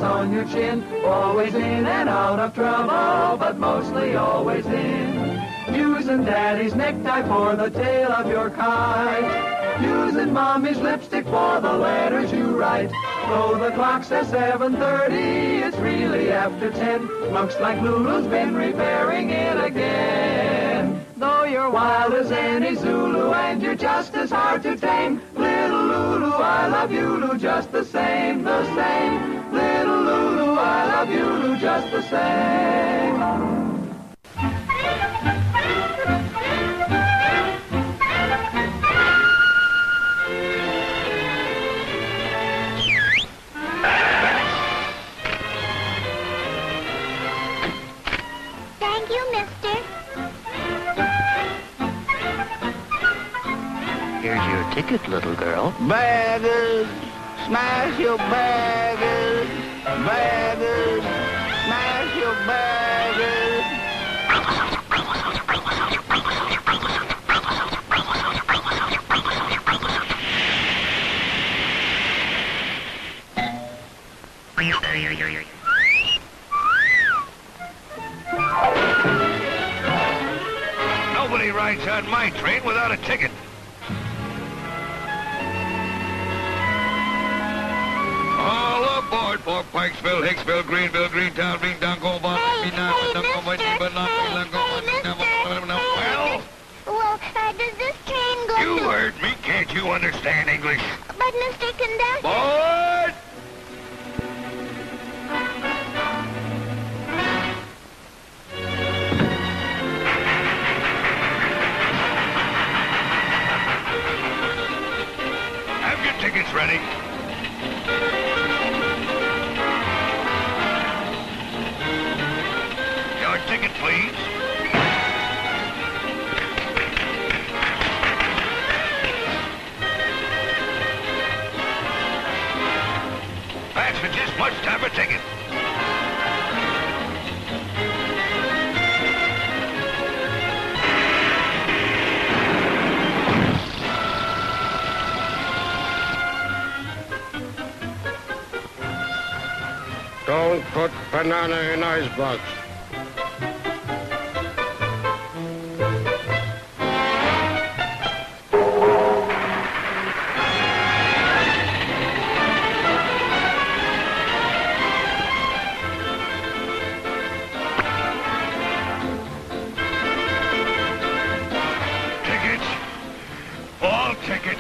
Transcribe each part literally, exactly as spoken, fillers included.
on your chin. Always in and out of trouble, but mostly always in. Using daddy's necktie for the tail of your kite. Using mommy's lipstick for the letters you write. Though the clock says seven thirty, it's really after ten. Looks like Lulu's been repairing it again. Though you're wild as any Zulu and you're just as hard to tame, little Lulu, I love you, Lulu, just the same, the same. Little Lulu, I love you, Lulu, just the same. Thank you, mister. Here's your ticket, little girl. Baggers, smash your baggers. Baggers, smash your baggers. Nobody rides on my train without a ticket. All aboard for Pikesville, Hicksville, Greenville, Greentown, Greentown, Goldbond, Hey, hey, mister. Hey, hey, mister. Well, Well, uh, does this train go you to... heard me. Can't you understand English? But, Mister Conductor... Board! Have your tickets ready. Your ticket, please. Passengers must have a ticket. Don't put banana in icebox. Tickets. All tickets.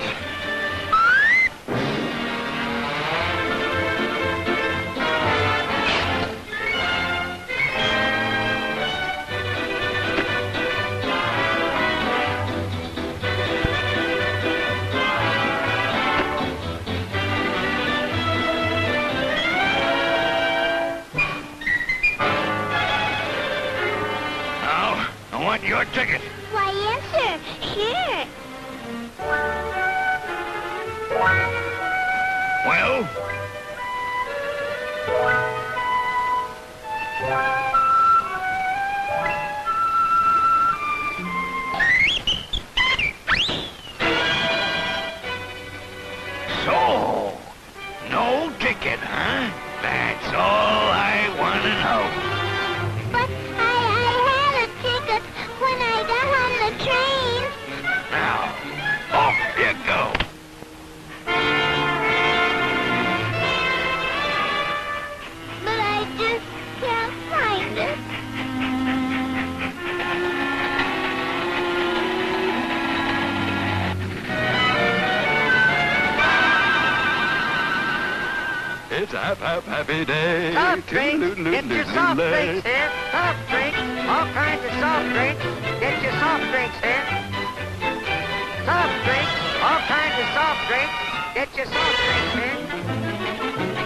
Now, I want your ticket. Why, yes, sir. Here. Well? So, no ticket, huh? That's all I want to know. But I, I had a ticket when I got on the train. Now, off you go. But I just can't find it. It's a hap, hap, happy day. Soft drinks. Get your soft drinks here. Soft drinks. All kinds of soft drinks. Get your soft drinks here. Soft drinks. All kinds of soft drinks. Get your soft drinks here.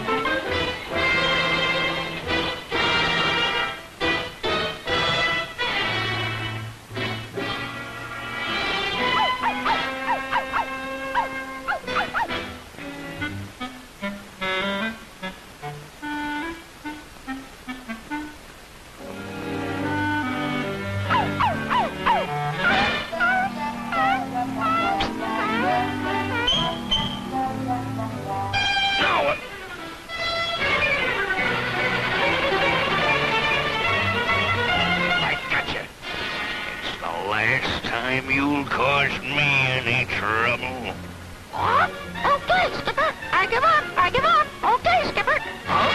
last time you'll cause me any trouble. What? Okay, Skipper. I give up. I give up. Okay, Skipper. Huh?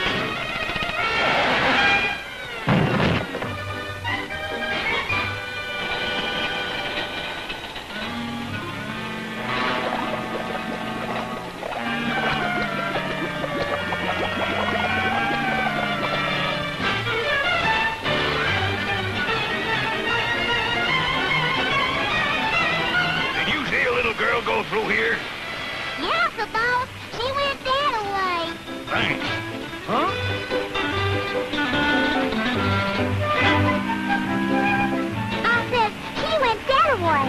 Girl go through here? Yeah, about. She went that way. Thanks. Huh? I said she went that way.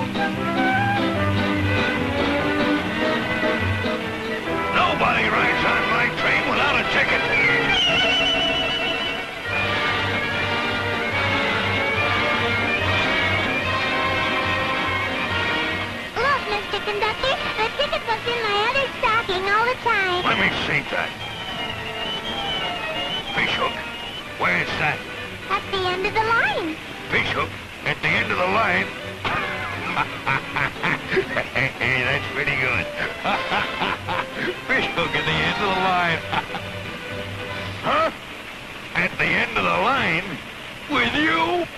Nobody rides on my train without a ticket. Mister Conductor, the ticket was in my other stocking all the time. Let me see that. Fishhook? Where's that? At the end of the line. Fishhook? At the end of the line? Hey, that's pretty good. Fishhook at the end of the line. Huh? At the end of the line? With you?